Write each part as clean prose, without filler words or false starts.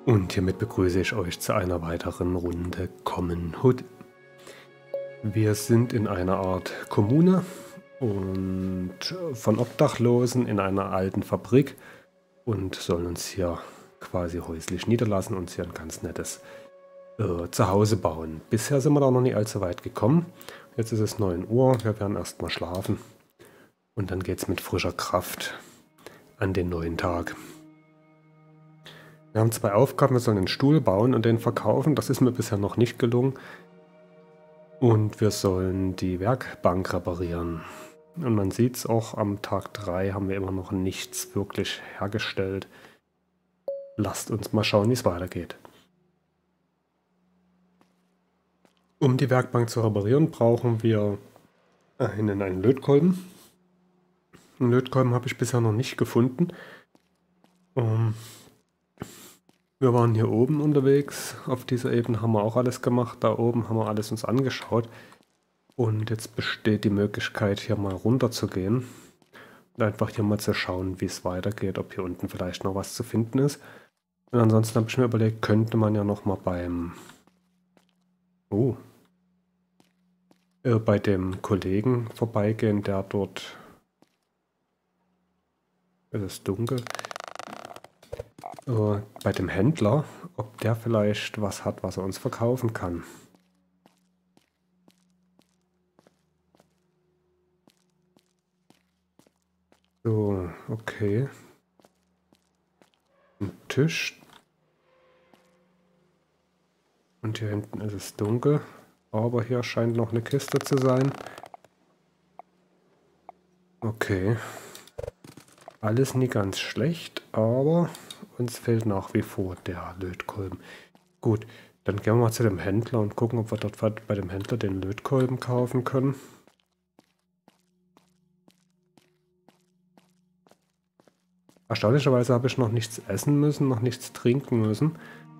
Und hiermit begrüße ich euch zu einer weiteren Runde Common Hood. Wir sind in einer Art Kommune und von Obdachlosen in einer alten Fabrik und sollen uns hier quasi häuslich niederlassen und uns hier ein ganz nettes Zuhause bauen. Bisher sind wir da noch nicht allzu weit gekommen. Jetzt ist es 9 Uhr, wir werden erstmal schlafen und dann geht es mit frischer Kraft an den neuen Tag. Wir haben 2 Aufgaben, wir sollen einen Stuhl bauen und den verkaufen. Das ist mir bisher noch nicht gelungen. Und wir sollen die Werkbank reparieren. Und man sieht es auch, am Tag 3 haben wir immer noch nichts wirklich hergestellt. Lasst uns mal schauen, wie es weitergeht. Um die Werkbank zu reparieren, brauchen wir einen Lötkolben. Einen Lötkolben habe ich bisher noch nicht gefunden. Wir waren hier oben unterwegs, auf dieser Ebene haben wir auch alles gemacht, da oben haben wir alles uns angeschaut. Und jetzt besteht die Möglichkeit, hier mal runter zu gehen und einfach hier mal zu schauen, wie es weitergeht, ob hier unten vielleicht noch was zu finden ist. Und ansonsten habe ich mir überlegt, könnte man ja noch mal bei dem Kollegen vorbeigehen, der dort... Es ist dunkel. Bei dem Händler, ob der vielleicht was hat, was er uns verkaufen kann. So, okay. Ein Tisch. Und hier hinten ist es dunkel. Aber hier scheint noch eine Kiste zu sein. Okay. Alles nie ganz schlecht, aber uns fehlt nach wie vor der Lötkolben. Gut, dann gehen wir mal zu dem Händler und gucken, ob wir dort bei dem Händler den Lötkolben kaufen können. Erstaunlicherweise habe ich noch nichts essen müssen, noch nichts trinken müssen.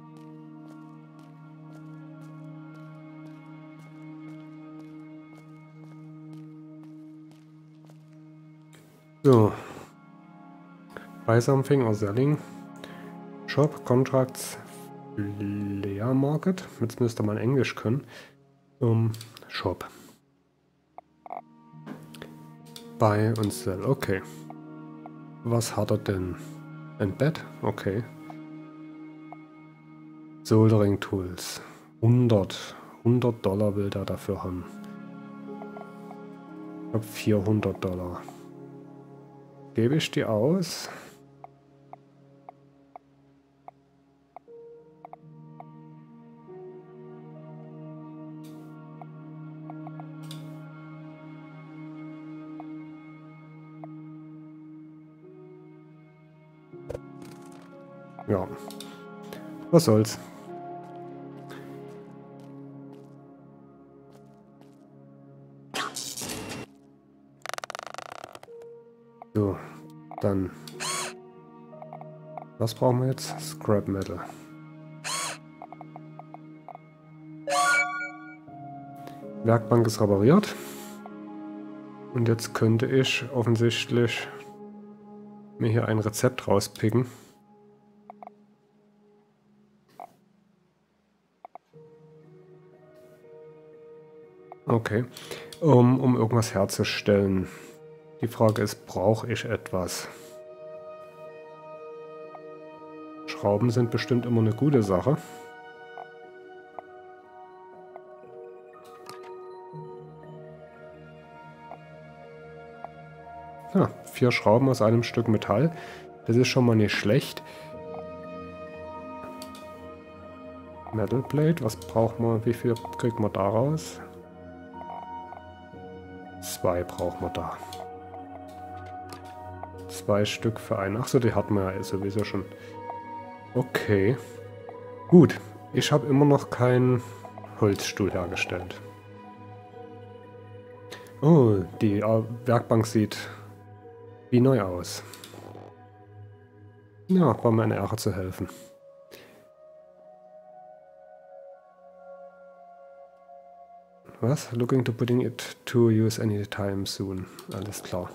So. Buy something or selling. Shop, Contracts, Flea Market. Jetzt müsste man Englisch können. Shop. Buy und sell. Okay. Was hat er denn? Ein Bett? Okay. Soldering Tools. 100 $100 will der dafür haben. Ich habe $400. Gebe ich die aus? Ja. Was soll's? So, dann. Was brauchen wir jetzt? Scrap Metal. Werkbank ist repariert. Und jetzt könnte ich offensichtlich mir hier ein Rezept rauspicken. Okay. Um irgendwas herzustellen. Die Frage ist, brauche ich etwas? Schrauben sind bestimmt immer eine gute Sache. Ja, 4 Schrauben aus einem Stück Metall. Das ist schon mal nicht schlecht. Metal Plate, was braucht man? Wie viel kriegt man daraus? 2 brauchen wir da. 2 Stück für einen. Achso, die hatten wir ja sowieso schon. Okay. Gut. Ich habe immer noch keinen Holzstuhl hergestellt. Oh, die Werkbank sieht wie neu aus. Ja, war mir eine Ehre zu helfen. Was? Looking to putting it to use anytime soon. Alles klar.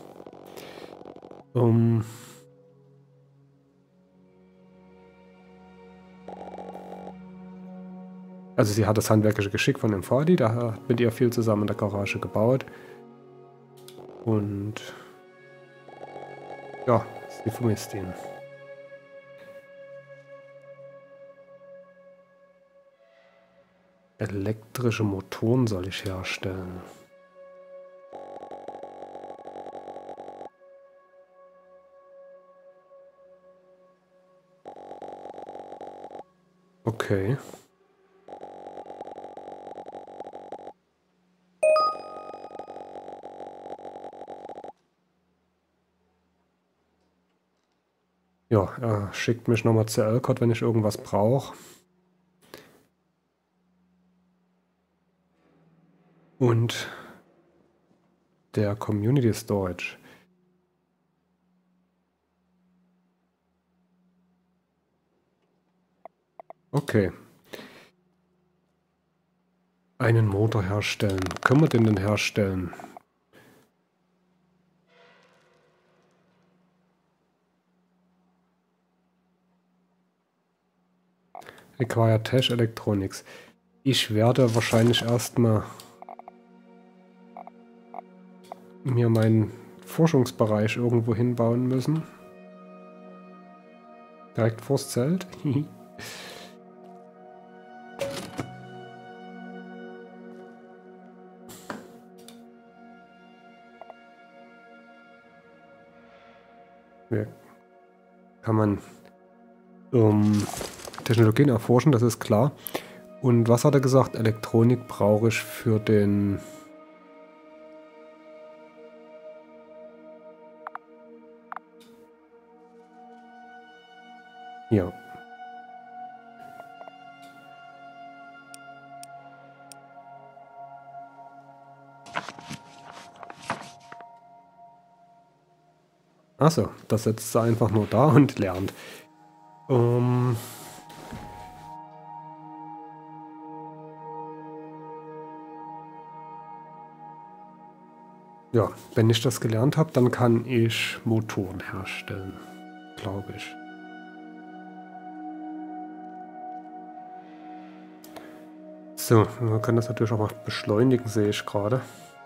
Also sie hat das handwerkliche Geschick von dem Vati, der hat mit ihr viel zusammen in der Garage gebaut. Und ja, sie vermisst ihn. Elektrische Motoren soll ich herstellen. Okay. Ja, er schickt mich nochmal zu Elcott, wenn ich irgendwas brauche. Und der Community Storage. Okay. Einen Motor herstellen. Können wir den denn herstellen? Acquire Tesh Electronics. Ich werde wahrscheinlich erstmal mir meinen Forschungsbereich irgendwo hinbauen müssen. Direkt vors Zelt. Kann man Technologien erforschen, das ist klar. Und was hat er gesagt? Elektronik brauche ich für den... Ja. Achso, das sitzt er einfach nur da und lernt. Ja, wenn ich das gelernt habe, dann kann ich Motoren herstellen, glaube ich. So, man kann das natürlich auch mal beschleunigen, sehe ich gerade.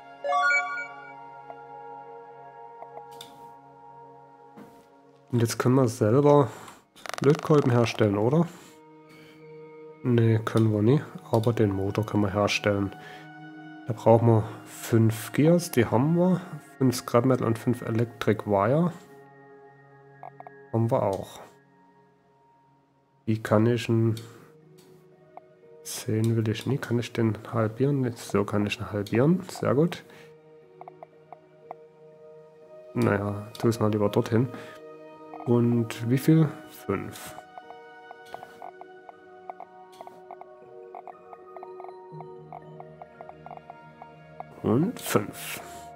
Und jetzt können wir selber Lötkolben herstellen, oder? Ne, können wir nicht, aber den Motor können wir herstellen. Da brauchen wir 5 Gears, die haben wir. 5 Scrap Metal und 5 Electric Wire. Haben wir auch. Wie kann ich einen... 10 will ich nie. Kann ich den halbieren? So kann ich ihn halbieren. Sehr gut. Naja, tu es mal lieber dorthin. Und wie viel? 5. Und 5.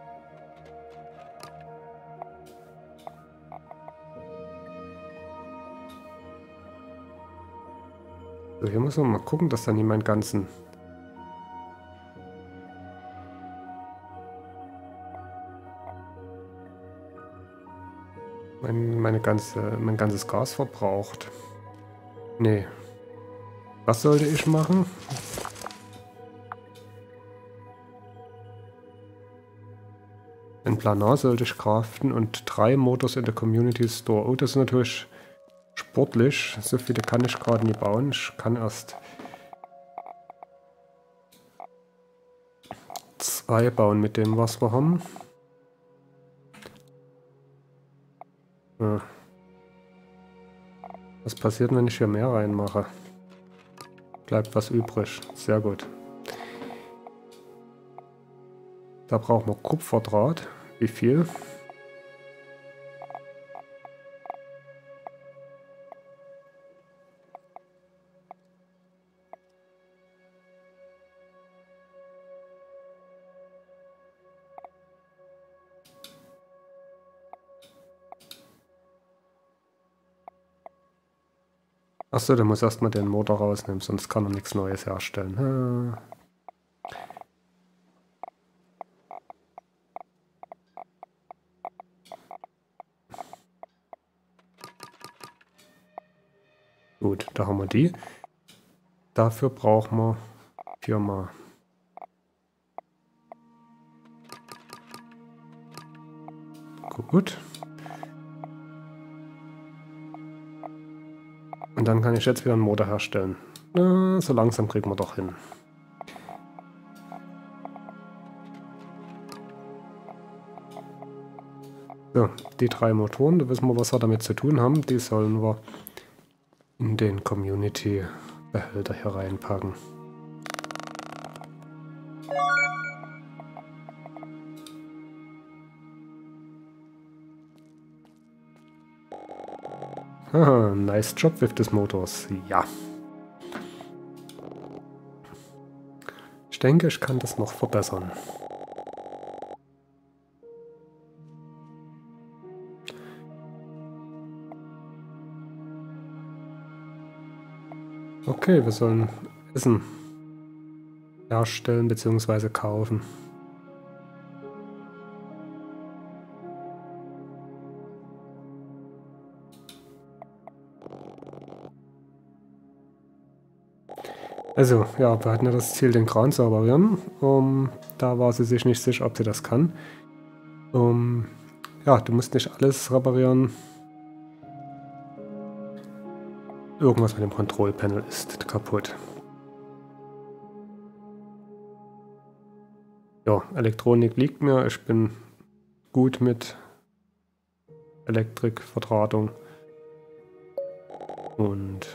So, hier muss man mal gucken, dass dann nicht meinen ganzen... mein ganzes Gas verbraucht. Nee. Was sollte ich machen? Ein Planar sollte ich craften und 3 Motors in der Community Store. Oh, das ist natürlich sportlich. So viele kann ich gerade nie bauen. Ich kann erst 2 bauen mit dem, was wir haben. Ja. Was passiert, wenn ich hier mehr reinmache? Bleibt was übrig. Sehr gut. Da brauchen wir Kupferdraht. Wie viel? Achso, der muss erstmal den Motor rausnehmen, sonst kann er nichts Neues herstellen. Gut, da haben wir die. Dafür brauchen wir 4 mal. Gut. Und dann kann ich jetzt wieder einen Motor herstellen. So langsam kriegen wir doch hin. So, die 3 Motoren, da wissen wir, was wir damit zu tun haben. Die sollen wir in den Community-Behälter hier reinpacken. Haha, nice job with this motors. Ja. Ich denke, ich kann das noch verbessern. Okay, wir sollen Essen herstellen bzw. kaufen. Also, ja, wir hatten ja das Ziel, den Kran zu reparieren. Da war sie sich nicht sicher, ob sie das kann. Ja, du musst nicht alles reparieren. Irgendwas mit dem Kontrollpanel ist kaputt. Ja, Elektronik liegt mir. Ich bin gut mit Elektrikverdrahtung. Und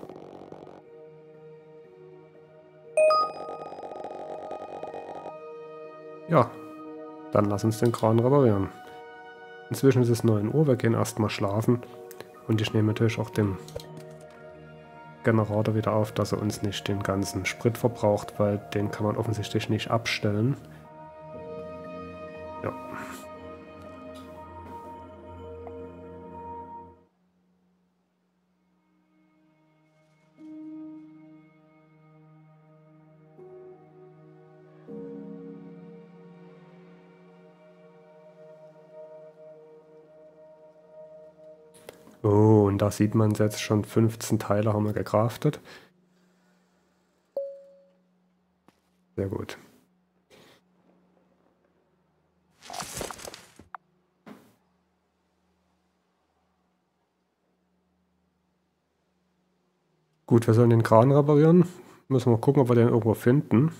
ja, dann lass uns den Kran reparieren. Inzwischen ist es 9 Uhr, wir gehen erstmal schlafen. Und ich nehme natürlich auch den Generator wieder auf, dass er uns nicht den ganzen Sprit verbraucht, weil den kann man offensichtlich nicht abstellen. Ja. Oh, und da sieht man jetzt schon 15 Teile haben wir gecraftet. Sehr gut. Gut, wir sollen den Kran reparieren. Müssen wir gucken, ob wir den irgendwo finden.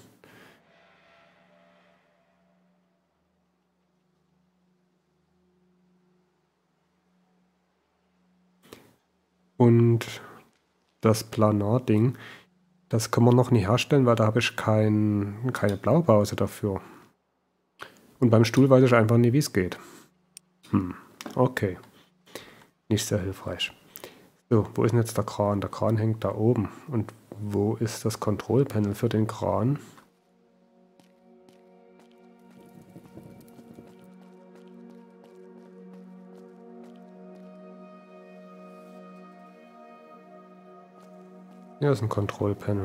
Und das Planar-Ding, das können wir noch nie herstellen, weil da habe ich keine Blaupause dafür. Und beim Stuhl weiß ich einfach nie, wie es geht. Okay. Nicht sehr hilfreich. So, wo ist denn jetzt der Kran? Der Kran hängt da oben. Und wo ist das Kontrollpanel für den Kran? Hier ist ein Kontrollpanel.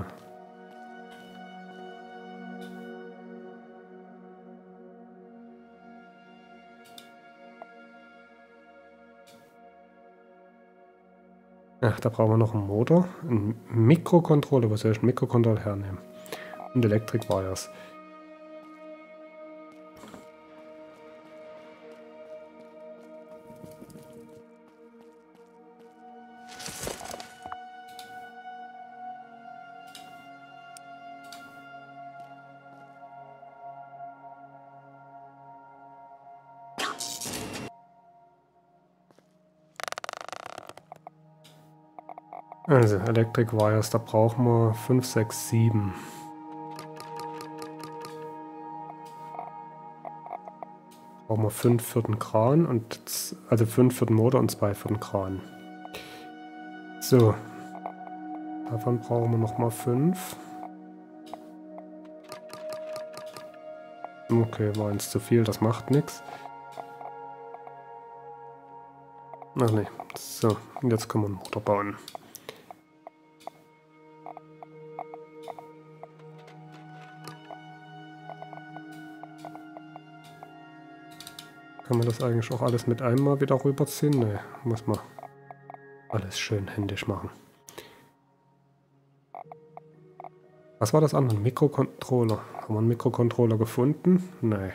Ach, da brauchen wir noch einen Motor, einen Mikrocontroller. Wo soll ich einen Mikrocontroller hernehmen? Und Electric Wires. Also, Electric Wires, da brauchen wir 5, 6, 7. Brauchen wir 5 für den Kran, also 5 für den Motor und 2 für den Kran. So. Davon brauchen wir nochmal 5. Okay, war uns zu viel, das macht nichts. Ach nee. So, und jetzt können wir einen Motor bauen. Kann man das eigentlich auch alles mit einem Mal wieder rüberziehen? Ne, muss man alles schön händisch machen. Was war das andere? Mikrocontroller. Haben wir einen Mikrocontroller gefunden? Nein.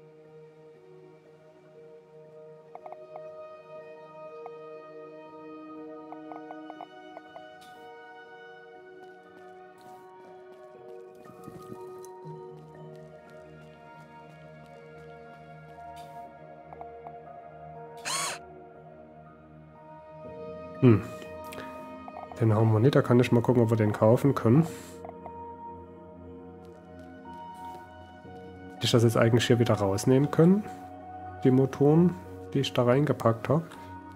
Den haben wir nicht, da kann ich mal gucken, ob wir den kaufen können. Hätte ich das jetzt eigentlich hier wieder rausnehmen können? Die Motoren, die ich da reingepackt habe.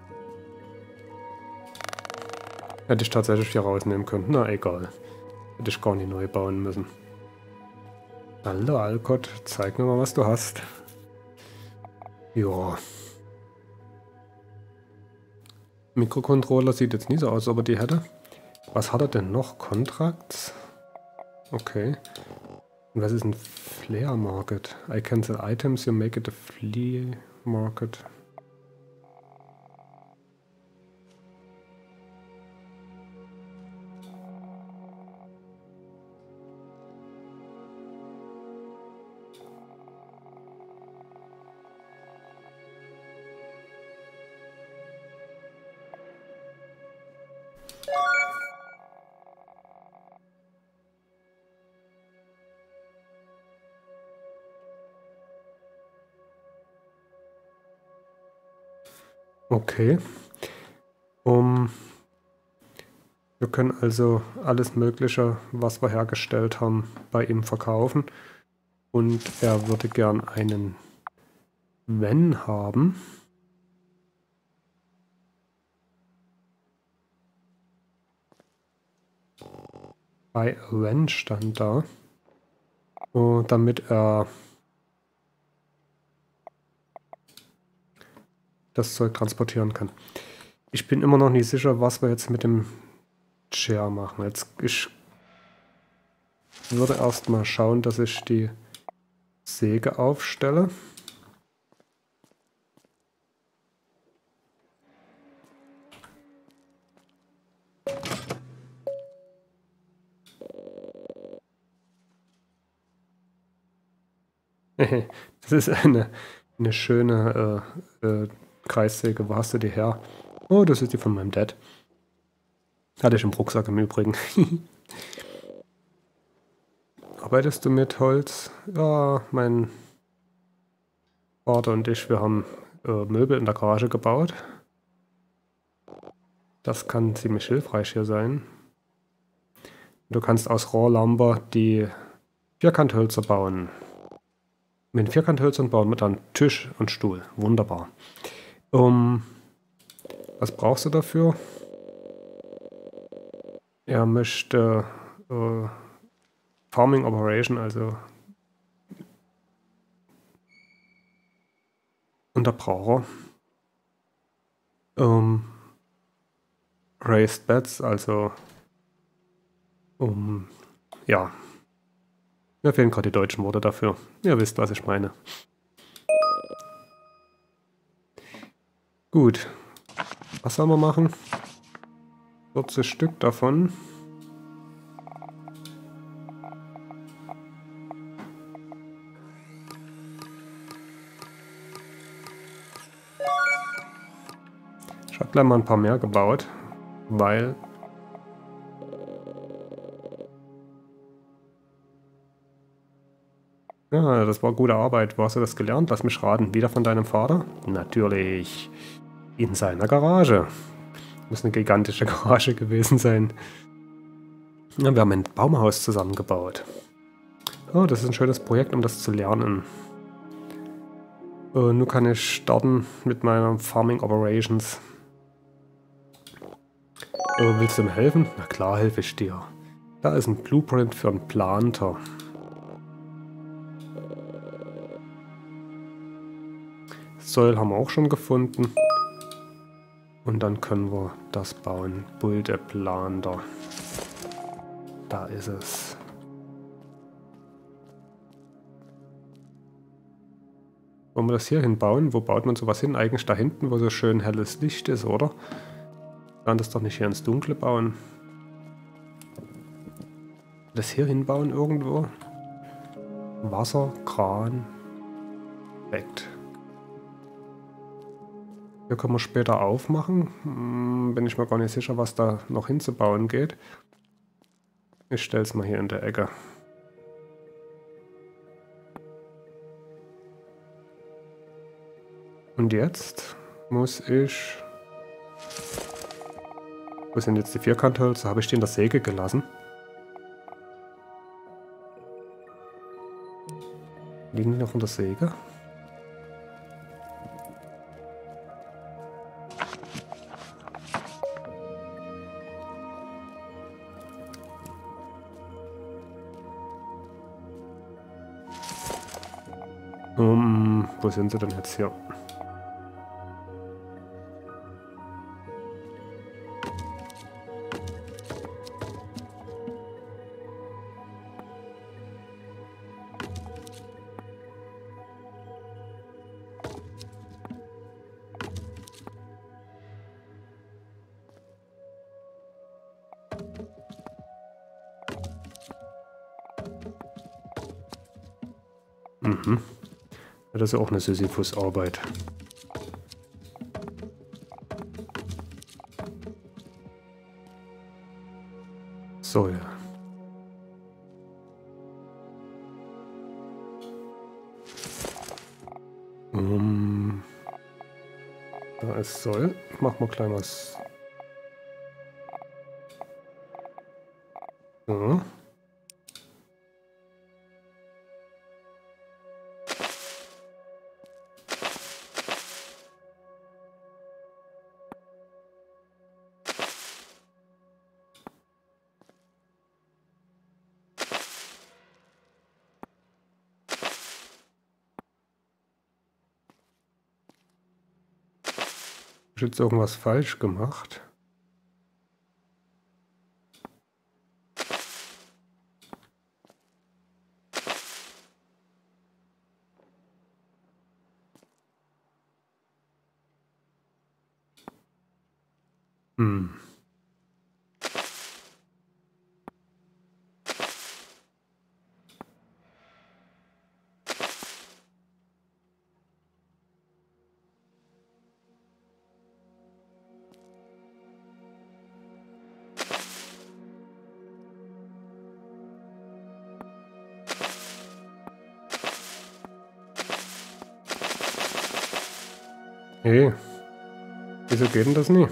Hätte ich tatsächlich hier rausnehmen können. Na egal. Hätte ich gar nicht neu bauen müssen. Hallo Alcott, zeig mir mal, was du hast. Ja. Mikrocontroller sieht jetzt nie so aus, aber die hätte. Was hat er denn noch? Contracts? Okay. Und was ist ein Flea Market? I cancel items, you make it a flea market. Okay. Wir können also alles Mögliche, was wir hergestellt haben, bei ihm verkaufen. Und er würde gern einen Van haben. Bei Van stand da. Damit er das Zeug transportieren kann. Ich bin immer noch nicht sicher, was wir jetzt mit dem Chair machen. Ich würde erstmal schauen, dass ich die Säge aufstelle. Das ist eine schöne Kreissäge. Wo hast du die her? Oh, das ist die von meinem Dad. Hatte ich im Rucksack im Übrigen. Arbeitest du mit Holz? Ja, mein Vater und ich, wir haben Möbel in der Garage gebaut. Das kann ziemlich hilfreich hier sein. Du kannst aus Rohrlamber die Vierkanthölzer bauen. Mit Vierkanthölzern bauen wir dann Tisch und Stuhl. Wunderbar. Was brauchst du dafür? Er möchte Farming Operation, also und da braucht er Raised Beds, also ja. Mir fehlen gerade die deutschen Worte dafür. Ihr wisst, was ich meine. Gut. Was sollen wir machen? 40 Stück davon. Ich habe gleich mal ein paar mehr gebaut, weil ja, das war gute Arbeit. Wo hast du das gelernt? Lass mich raten. Wieder von deinem Vater? Natürlich. In seiner Garage. Muss eine gigantische Garage gewesen sein. Ja, wir haben ein Baumhaus zusammengebaut. Oh, das ist ein schönes Projekt, um das zu lernen. Nun kann ich starten mit meiner Farming Operations. Willst du mir helfen? Na klar, helfe ich dir. Da ist ein Blueprint für einen Planter. Soil haben wir auch schon gefunden. Und dann können wir das bauen. Build a Planter. Da ist es. Wollen wir das hier hinbauen? Wo baut man sowas hin? Eigentlich da hinten, wo so schön helles Licht ist, oder? Wir können das doch nicht hier ins Dunkle bauen. Das hier hinbauen irgendwo. Wasser, Kran. Perfekt. Hier können wir später aufmachen. Bin ich mir gar nicht sicher, was da noch hinzubauen geht. Ich stelle es mal hier in der Ecke. Und jetzt muss ich... Wo sind jetzt die Vierkanthölzer? Habe ich die in der Säge gelassen? Liegen die noch in der Säge? Wo sind sie denn jetzt hier? Mhm. Das ist ja auch eine Sisyphus-Arbeit. So, ja. Da ist Soll. Machen wir gleich was. So. Habe ich jetzt irgendwas falsch gemacht? Hey, wieso geht denn das nie?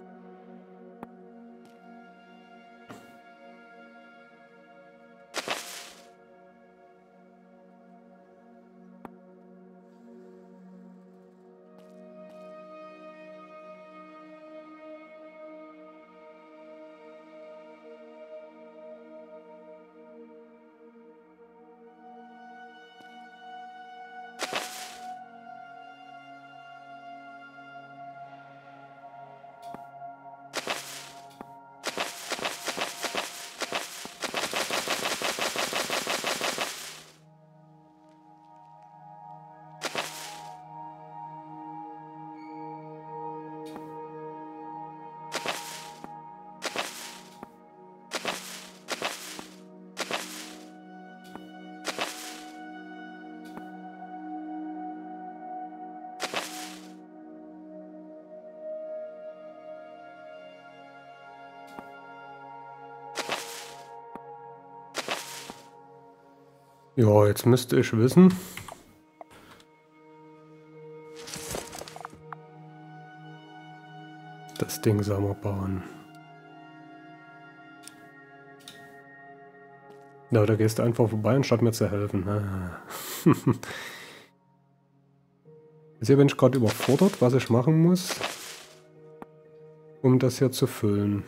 Ja, jetzt müsste ich wissen. Das Ding soll man bauen. Na, da gehst du einfach vorbei, anstatt mir zu helfen. Jetzt hier bin ich gerade überfordert, was ich machen muss, um das hier zu füllen.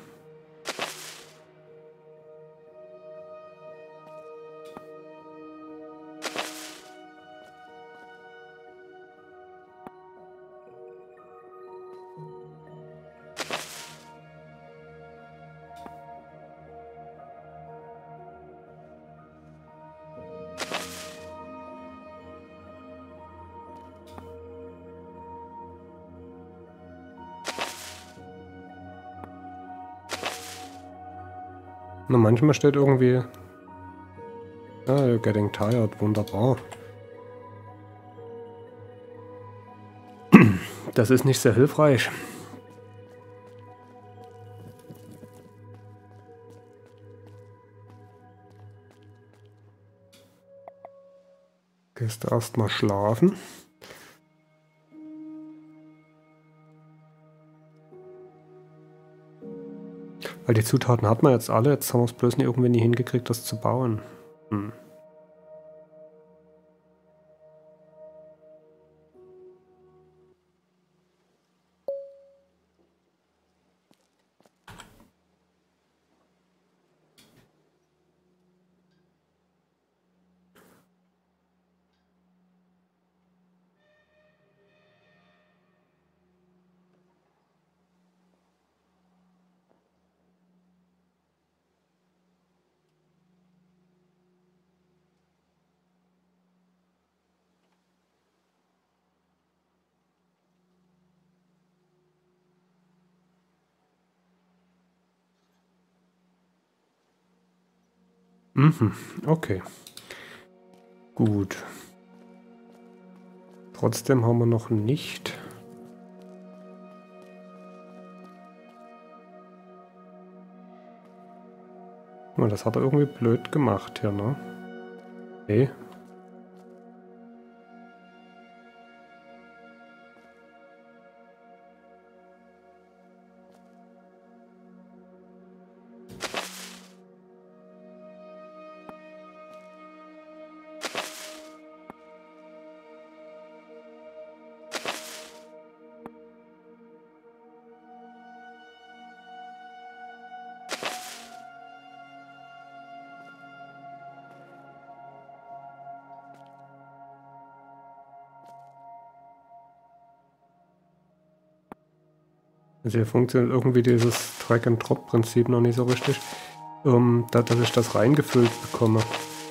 Na, manchmal steht irgendwie Ah, you're getting tired. Wunderbar. Das ist nicht sehr hilfreich. Gehst du erstmal schlafen. Weil die Zutaten hat man jetzt alle, jetzt haben wir es bloß nicht irgendwie nie hingekriegt, das zu bauen. Hm. Mhm, okay. Gut. Trotzdem haben wir noch nicht... Oh, das hat er irgendwie blöd gemacht hier, ne? Okay. Also hier funktioniert irgendwie dieses Drag-and-Drop-Prinzip noch nicht so richtig, dass ich das reingefüllt bekomme.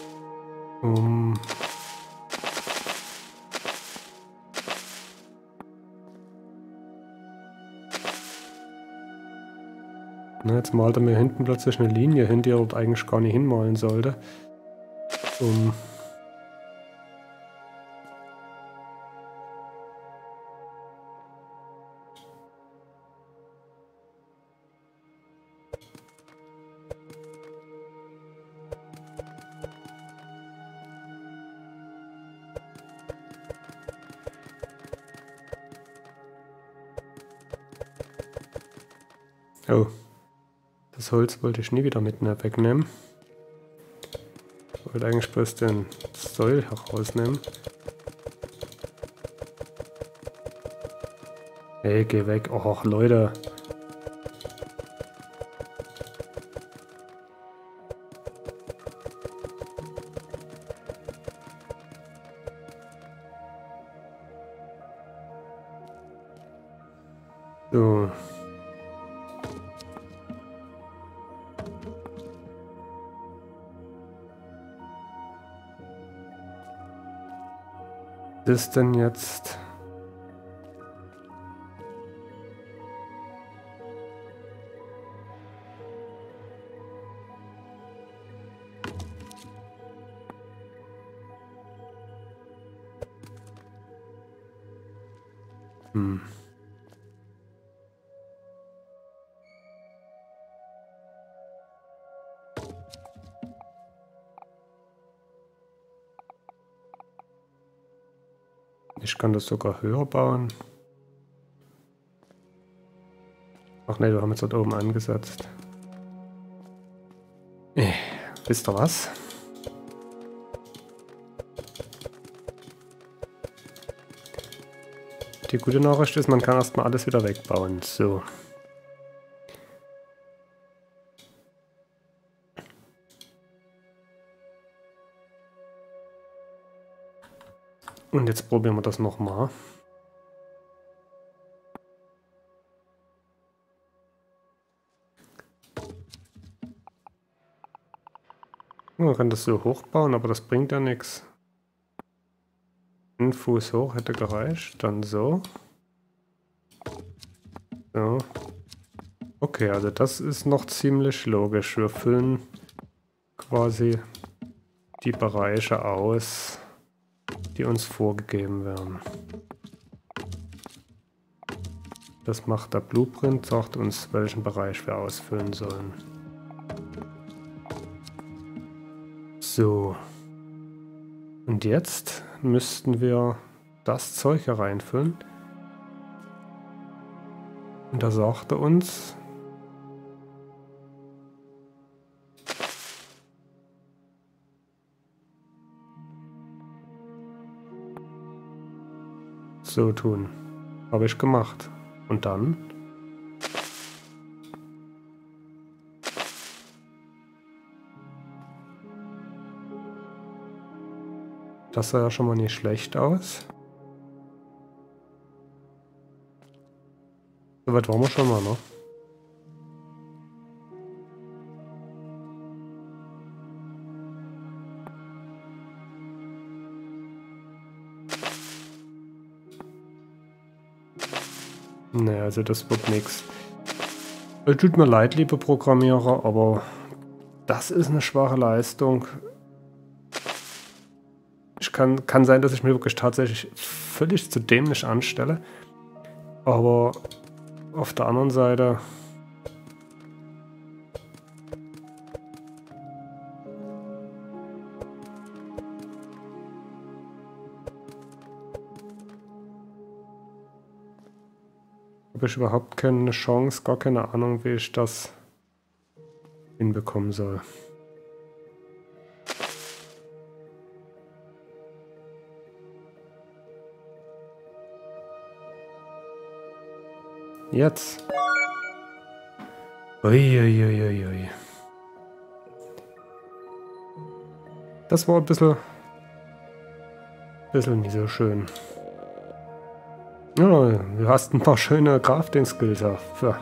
Na, jetzt malt er mir hinten plötzlich eine Linie hin, die er dort eigentlich gar nicht hinmalen sollte. Oh, das Holz wollte ich nie wieder mit wegnehmen. Ich wollte eigentlich bloß den Säul herausnehmen. Hey, geh weg. Och, Leute. So. Was ist denn jetzt? Ich kann das sogar höher bauen. Ach ne, wir haben jetzt dort oben angesetzt. Wisst ihr was? Die gute Nachricht ist, man kann erstmal alles wieder wegbauen. So. Und jetzt probieren wir das nochmal. Man kann das so hochbauen, aber das bringt ja nichts. Ein Fuß hoch hätte gereicht, dann so. So. Okay, also das ist noch ziemlich logisch. Wir füllen quasi die Bereiche aus, die uns vorgegeben werden. Das macht der Blueprint, sagt uns, welchen Bereich wir ausfüllen sollen. So. Und jetzt müssten wir das Zeug hier reinfüllen. Und da sagt er uns, so tun. Habe ich gemacht. Und dann? Das sah ja schon mal nicht schlecht aus. Soweit waren wir schon mal, ne? Ne, also das wird nichts. Tut mir leid, liebe Programmierer, aber das ist eine schwache Leistung. Kann sein, dass ich mir wirklich tatsächlich völlig zu dämlich anstelle. Aber auf der anderen Seite... habe ich überhaupt keine Chance, gar keine Ahnung, wie ich das hinbekommen soll. Jetzt. Uiuiuiui. Das war ein bisschen nicht so schön. Ja, du hast ein paar schöne Crafting-Skills. Ja.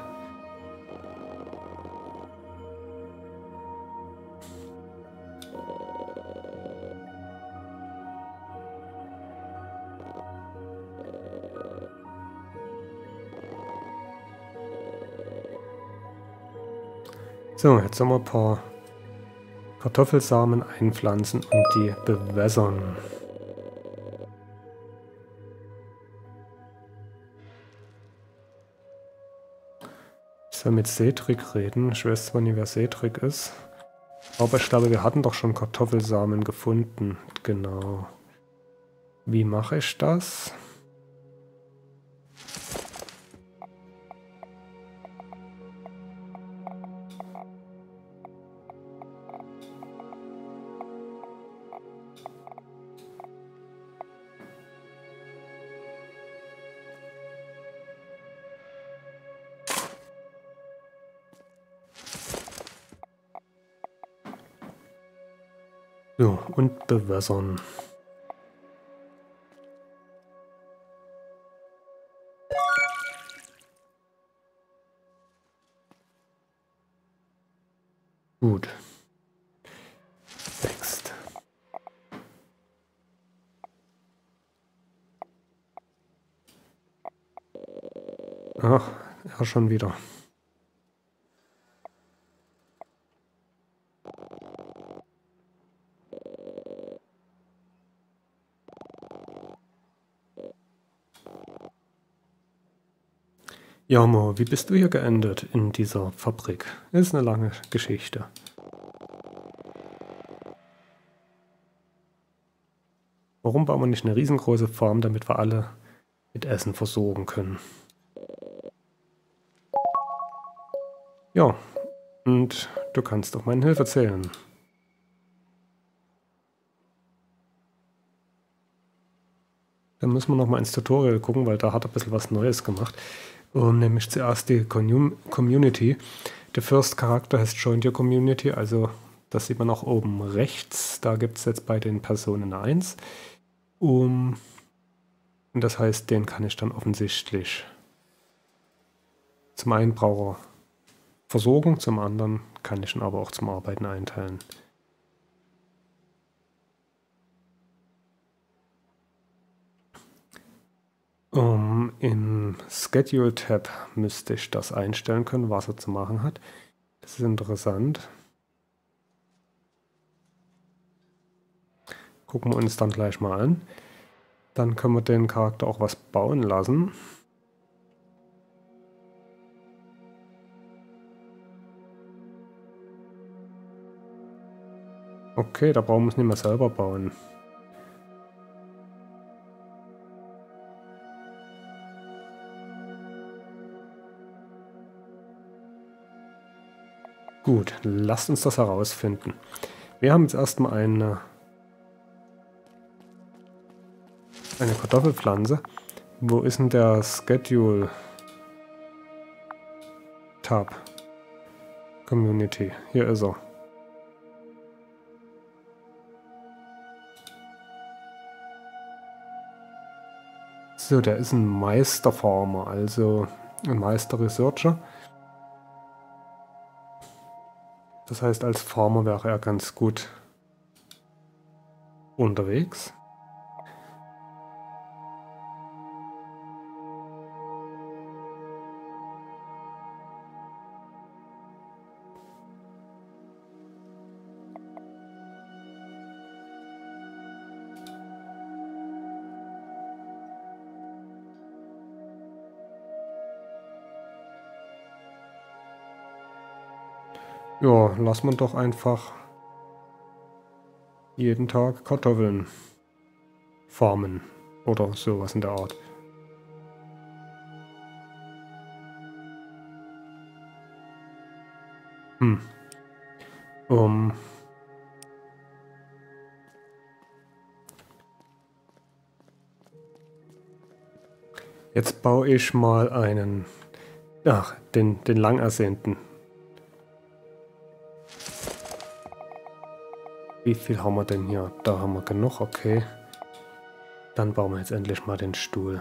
So, jetzt haben wir ein paar Kartoffelsamen einpflanzen und die bewässern. Ich soll mit Cedric reden. Ich weiß zwar nicht, wer Cedric ist. Aber ich glaube, wir hatten doch schon Kartoffelsamen gefunden. Genau. Wie mache ich das? So, und bewässern. Gut. Wächst. Ach, ja, schon wieder. Ja, Mo, wie bist du hier geendet in dieser Fabrik? Ist eine lange Geschichte. Warum bauen wir nicht eine riesengroße Farm, damit wir alle mit Essen versorgen können? Ja, und du kannst auf meine Hilfe zählen. Dann müssen wir nochmal ins Tutorial gucken, weil da hat er ein bisschen was Neues gemacht. Nämlich zuerst die Community. The first character has joined your community, also das sieht man auch oben rechts. Da gibt es jetzt bei den Personen eine 1. Und das heißt, den kann ich dann offensichtlich zum einen brauche er Versorgung, zum anderen kann ich ihn aber auch zum Arbeiten einteilen. Im Schedule-Tab müsste ich das einstellen können, was er zu machen hat. Das ist interessant. gucken wir uns dann gleich mal an. Dann können wir den Charakter auch was bauen lassen. Okay, da brauchen wir es nicht mehr selber bauen. Gut, lasst uns das herausfinden. Wir haben jetzt erstmal eine Kartoffelpflanze. Wo ist denn der Schedule Tab? Community. Hier ist er. So, der ist ein Meisterfarmer, also ein Meister-Researcher. Das heißt, als Farmer wäre er ganz gut unterwegs. Ja, lass man doch einfach jeden Tag Kartoffeln farmen oder sowas in der Art. Jetzt baue ich mal einen, den lang ersehnten. Wie viel haben wir denn hier? Da haben wir genug, okay. Dann bauen wir jetzt endlich mal den Stuhl.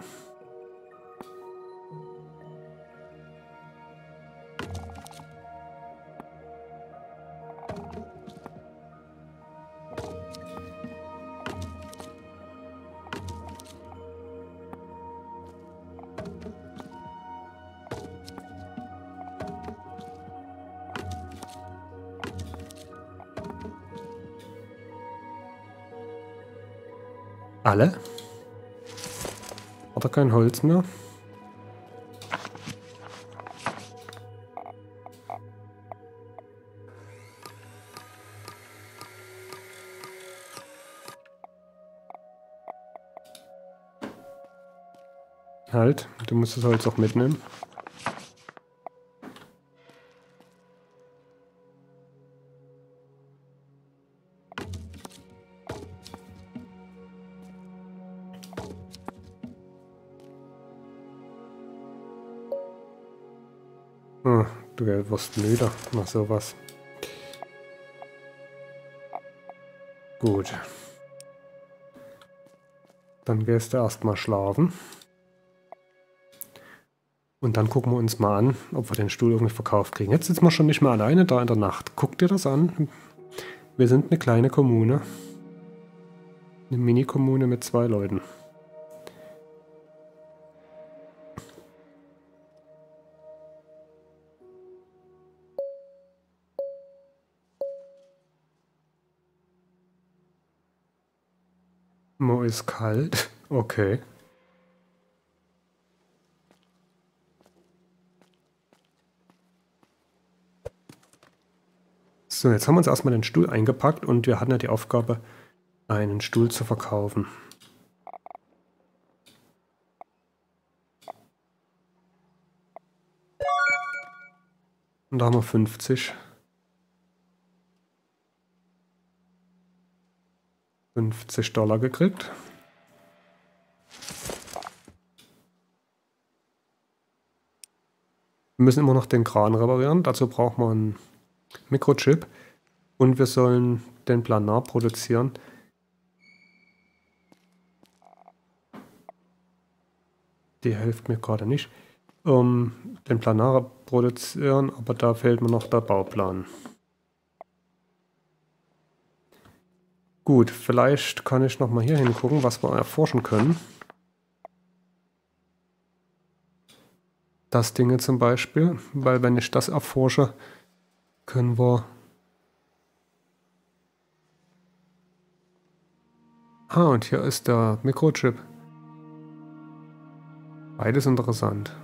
Alle? Hat er kein Holz mehr? Halt, du musst das Holz auch mitnehmen. Du wirst müde nach sowas. Gut. Dann gehst du erstmal schlafen. Und dann gucken wir uns mal an, ob wir den Stuhl irgendwie verkauft kriegen. Jetzt sitzen wir schon nicht mehr alleine da in der Nacht. Guck dir das an. Wir sind eine kleine Kommune. Eine Mini-Kommune mit 2 Leuten. Mo ist kalt. Okay. So, jetzt haben wir uns erstmal den Stuhl eingepackt und wir hatten ja die Aufgabe, einen Stuhl zu verkaufen. Und da haben wir 50. 50 Dollar gekriegt. Wir müssen immer noch den Kran reparieren. Dazu braucht man einen Mikrochip. Und wir sollen den Planar produzieren. Die hilft mir gerade nicht. Den Planar produzieren, aber da fehlt mir noch der Bauplan. Gut, vielleicht kann ich noch mal hier hingucken, was wir erforschen können. Das Ding zum Beispiel, weil wenn ich das erforsche, können wir Ah, und hier ist der Mikrochip. Beides interessant.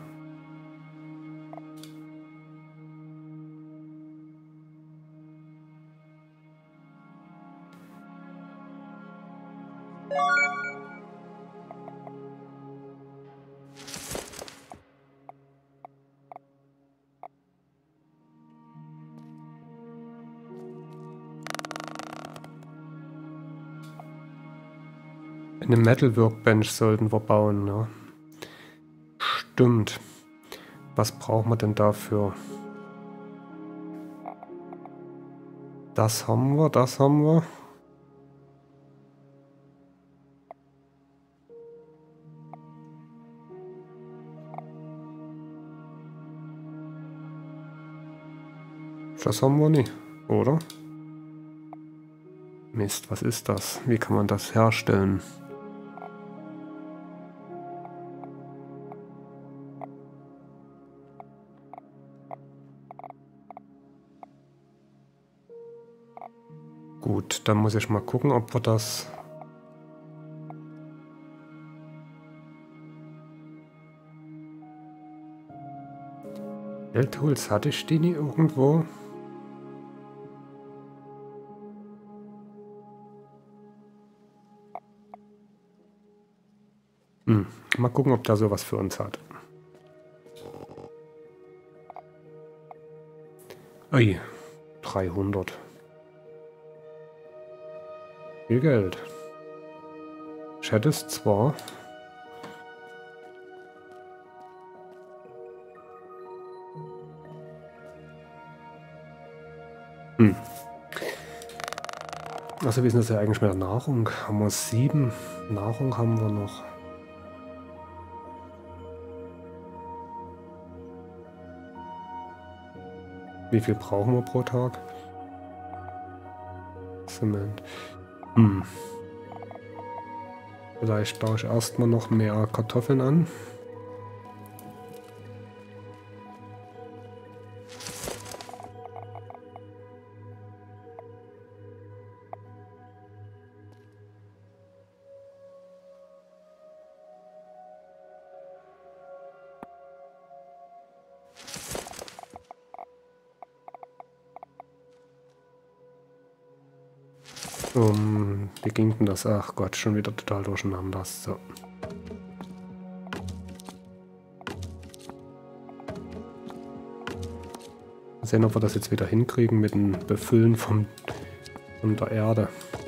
Eine Metal Workbench sollten wir bauen, ja. Stimmt. Was brauchen wir denn dafür? Das haben wir, das haben wir. Das haben wir nicht, oder? Mist, was ist das? Wie kann man das herstellen? Gut, dann muss ich mal gucken, ob wir das... Tools, hatte ich die nie irgendwo? Mal gucken, ob da sowas für uns hat. Ui, 300. Viel Geld. Ich hätte es zwar... Also wie ist das ja eigentlich mit der Nahrung? Haben wir 7? Nahrung haben wir noch. Wie viel brauchen wir pro Tag? Zement. Vielleicht baue ich erstmal noch mehr Kartoffeln an. Wie ging denn das? Ach Gott, schon wieder total durcheinander. So. Mal sehen, ob wir das jetzt wieder hinkriegen mit dem Befüllen von der Erde.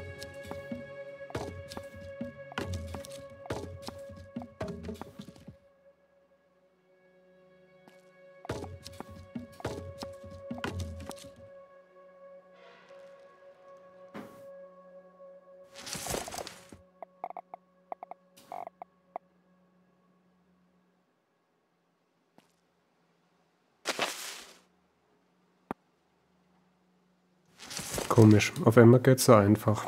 Komisch, auf einmal geht es so einfach.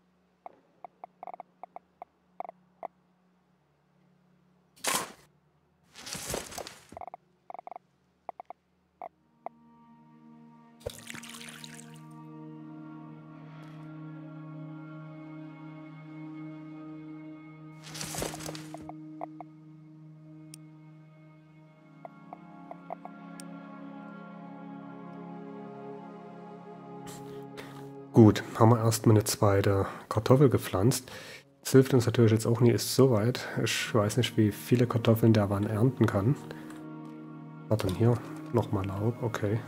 Gut, haben wir erstmal eine zweite Kartoffel gepflanzt. Das hilft uns natürlich jetzt auch nie, ist so weit. Ich weiß nicht, wie viele Kartoffeln der wann ernten kann. Was hat denn hier? Nochmal Laub, okay.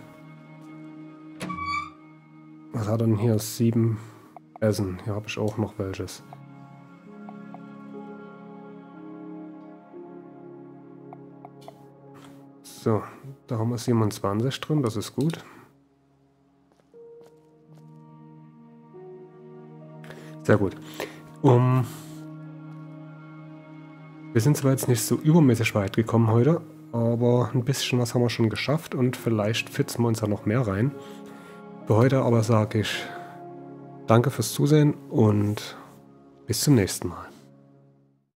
Was hat denn hier? 7 Essen. Hier habe ich auch noch welches. So, da haben wir 27 drin, das ist gut. Sehr gut. Wir sind zwar jetzt nicht so übermäßig weit gekommen heute, aber ein bisschen was haben wir schon geschafft und vielleicht pfitzen wir uns da noch mehr rein. Für heute aber sage ich danke fürs Zusehen und bis zum nächsten Mal.